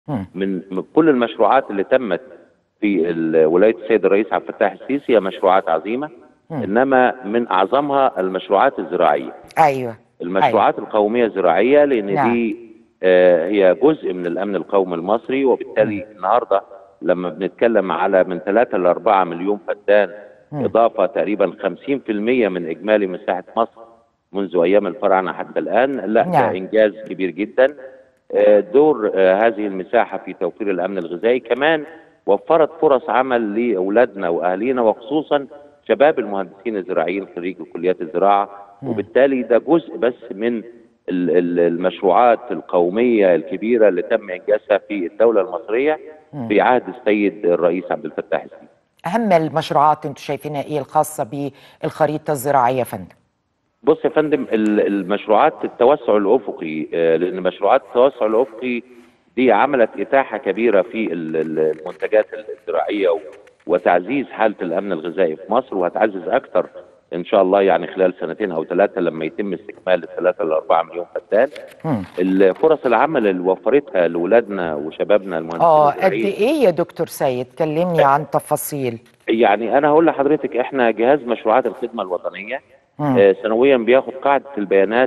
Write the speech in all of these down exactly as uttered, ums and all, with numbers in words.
مم. من من كل المشروعات اللي تمت في ال- ولايه السيد الرئيس عبد الفتاح السيسي هي مشروعات عظيمه، مم. انما من اعظمها المشروعات الزراعيه. ايوه. ايوه. المشروعات القوميه الزراعيه، لان نعم. دي آه، هي جزء من الامن القومي المصري، مم. وبالتالي النهارده لما بنتكلم على من ثلاثة ل أربعة مليون فدان، مم. اضافه تقريبا خمسين في المية من اجمالي مساحه مصر منذ ايام الفراعنه حتى الان، لا ده نعم. انجاز كبير جدا. آه، دور آه، هذه المساحه في توفير الامن الغذائي كمان وفرت فرص عمل لاولادنا واهالينا، وخصوصا شباب المهندسين الزراعيين خريجي كليات الزراعه. مم. وبالتالي ده جزء بس من ال- ال- المشروعات القوميه الكبيره اللي تم انجازها في الدوله المصريه مم. في عهد السيد الرئيس عبد الفتاح السيسي. اهم المشروعات انتم شايفينها ايه الخاصه بالخريطه الزراعيه يا فندم؟ بص يا فندم، ال- المشروعات التوسع الافقي، آه، لان مشروعات التوسع الافقي دي عملت اتاحه كبيره في ال- ال- المنتجات الزراعيه و- وتعزيز حاله الامن الغذائي في مصر، وهتعزز اكثر ان شاء الله يعني خلال سنتين او ثلاثه لما يتم استكمال الثلاثه ل أربعة مليون فدان. مم. الفرص العمل اللي وفرتها لاولادنا وشبابنا المهندسين اه قد الزراعيين، ايه يا دكتور سيد؟ كلمني عن تفاصيل. يعني انا هقول لحضرتك احنا جهاز مشروعات الخدمه الوطنيه مم. آه، سنويا بياخد قاعده البيانات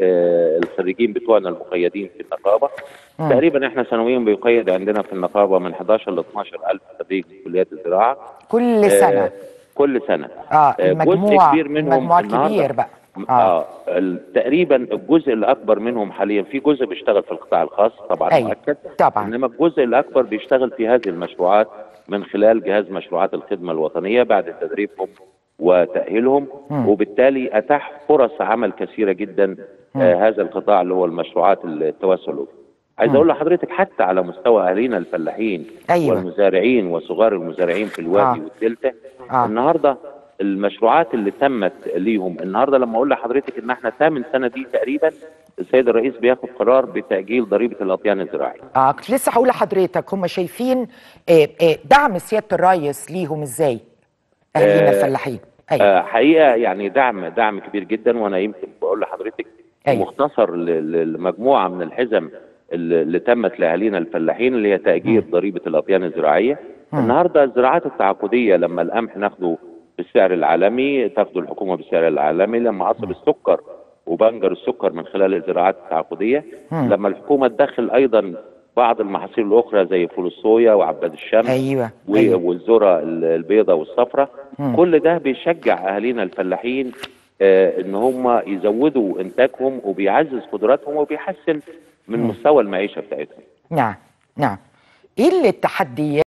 للخريجين بتوعنا المقيدين في النقابه. مم. تقريبا احنا سنويا بيقيد عندنا في النقابه من حداشر ل اتناشر الف خريج كليات الزراعه كل آه، سنه. كل سنه. اه آه، جزء المجموع كبير منهم المجموع النهارده كبير بقى. اه. اه ال- تقريبا الجزء الاكبر منهم حاليا، في جزء بيشتغل في القطاع الخاص طبعا ايوه مؤكد، طبعا. انما الجزء الاكبر بيشتغل في هذه المشروعات من خلال جهاز مشروعات الخدمه الوطنيه بعد تدريبهم وتاهيلهم، مم. وبالتالي اتاح فرص عمل كثيره جدا. مم. آه هذا القطاع اللي هو المشروعات التوسع الافقي. عايز مم. اقول لحضرتك حتى على مستوى اهالينا الفلاحين ايوه. والمزارعين وصغار المزارعين في الوادي اه. والدلتا، اه. النهارده المشروعات اللي تمت ليهم النهارده، لما اقول لحضرتك ان احنا ثامن سنه دي تقريبا السيد الرئيس بياخد قرار بتاجيل ضريبه الاطيان الزراعيه. اه كنت لسه هقول لحضرتك، هم شايفين آه آه دعم سياده الرئيس ليهم ازاي؟ اهالينا آه الفلاحين. ايوه. آه حقيقه يعني دعم دعم كبير جدا، وانا يمكن بقول لحضرتك ايوه. مختصر ل- ل- لمجموعه من الحزم اللي اللي تمت لاهالينا الفلاحين، اللي هي تاجيل مم. ضريبه الاطيان الزراعيه. مم. النهارده الزراعات التعاقديه، لما القمح ناخده بالسعر العالمي تاخده الحكومه بالسعر العالمي، لما عصب السكر وبنجر السكر من خلال الزراعات التعاقديه، مم. لما الحكومه تدخل ايضا بعض المحاصيل الاخرى زي فول الصويا وعباد الشمس ايوه. و- ايوه. والذره البيضاء والصفراء، مم. كل ده بيشجع اهالينا الفلاحين آه، ان هم يزودوا انتاجهم، وبيعزز قدراتهم، وبيحسن من مم. مستوى المعيشه بتاعتهم. نعم. نعم. ايه اللي التحديات